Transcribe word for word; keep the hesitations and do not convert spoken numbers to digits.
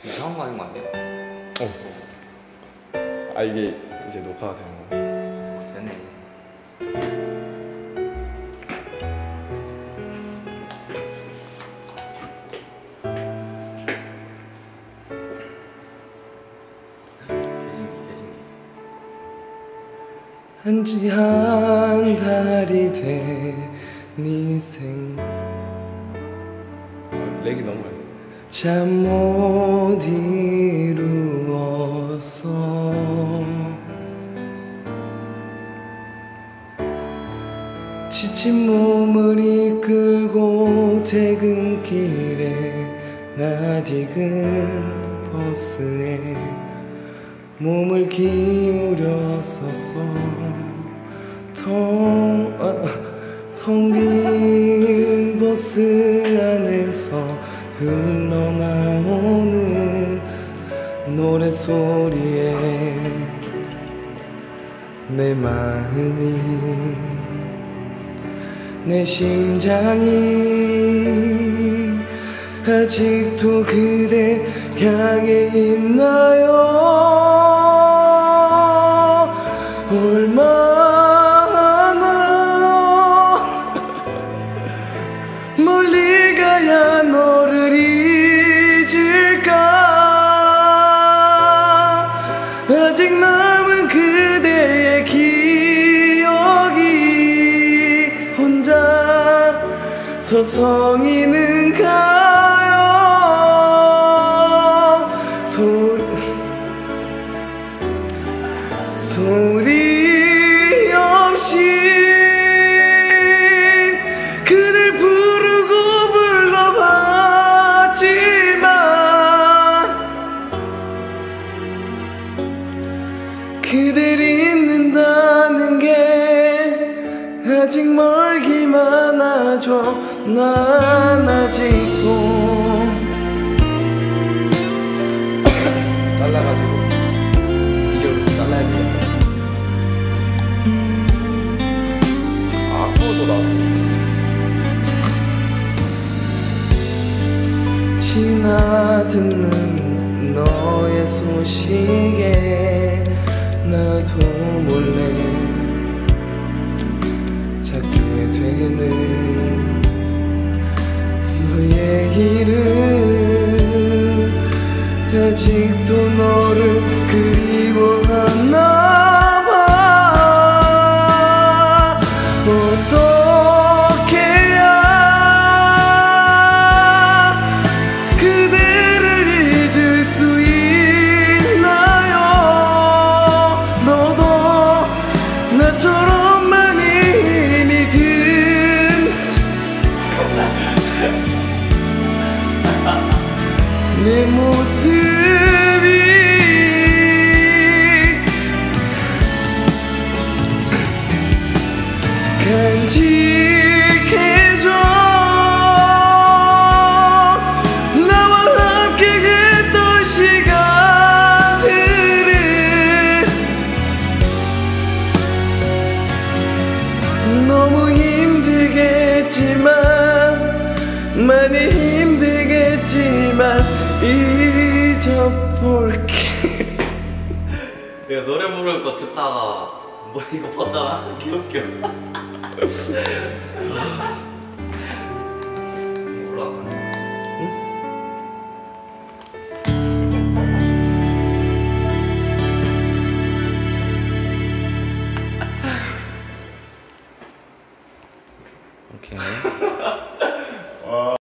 이상한 거 아닌 거 아니에요? 어. 아 이게 이제 녹화가 되는 거. 어, 되네. 개신기 개신기. 한지 한 달이 된네 생. 아, 렉이 너무 많이. 잠 못 이루었어. 지친 몸을 이끌고 퇴근길에 낯익은 버스에 몸을 기울였었어. 텅, 아, 텅 빈 버스 안에서 흘러나오는 노래소리에 내 마음이, 내 심장이 아직도 그댈 향해 있나요? 얼마나 멀리 가야 너를 잊을까? 아직 남은 그대의 기억이 혼자 서성이는가요? 소리, 소리 없이 그댈 부르고 불러봤지만 그댈 잊는다는 게 아직 멀기만 하죠. 난 아직도 잘라가지고 이절로 잘라야 되겠다. 악보도 나왔어. 지나듣는 너의 소식에 나도 몰래 찾게 되는 너의 이름. 아직도 너를 그리워하나 봐. 어떻게 해야 그대를 잊을 수 있나요? 너도 나처럼 많이 힘이 든 내 모습이 간직해줘. 나와 함께 했던 시간들을 너무 힘들겠지만, 많이 힘들겠지만 잊어볼게. 내가 노래 부를 거 듣다가 뭐 이거 봤잖아. 귀엽게. 올라가. 오케이.